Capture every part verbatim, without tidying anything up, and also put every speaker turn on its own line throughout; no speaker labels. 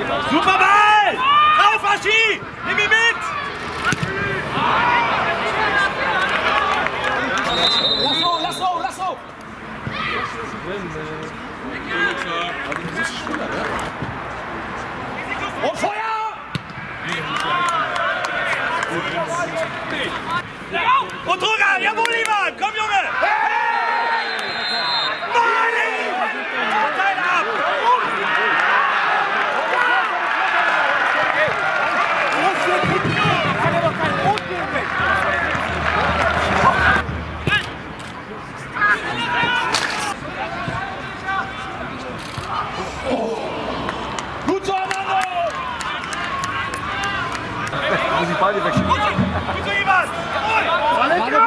Super Ball! Auf, Aschi! Nimm ihn mit! Lasso, Lasso, Lasso! Und Feuer! Und Drucker! Jawohl, Ivan! Komm, Junge! Gut so, Armando!
Muss ich beide wegschieben.
Gut so, Ivan!
Jawohl!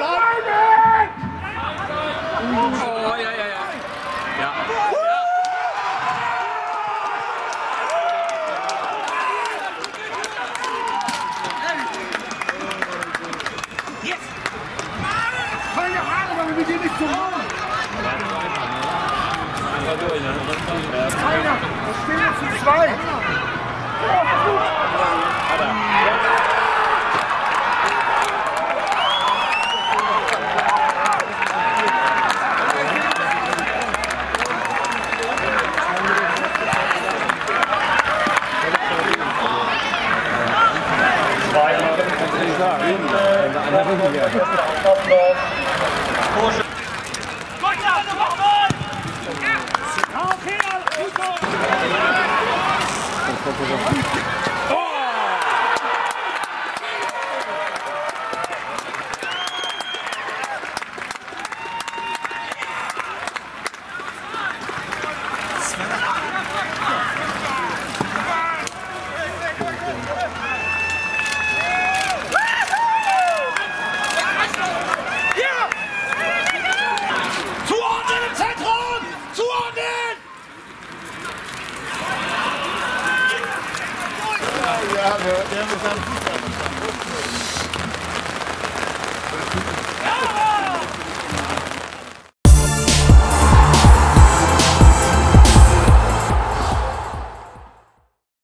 Oh, ja, ja, ja. Ja.
Keine Ahnung, aber wir gehen nicht zum Raum. Einer, das stehen jetzt zu zwei.
Okay, gut so!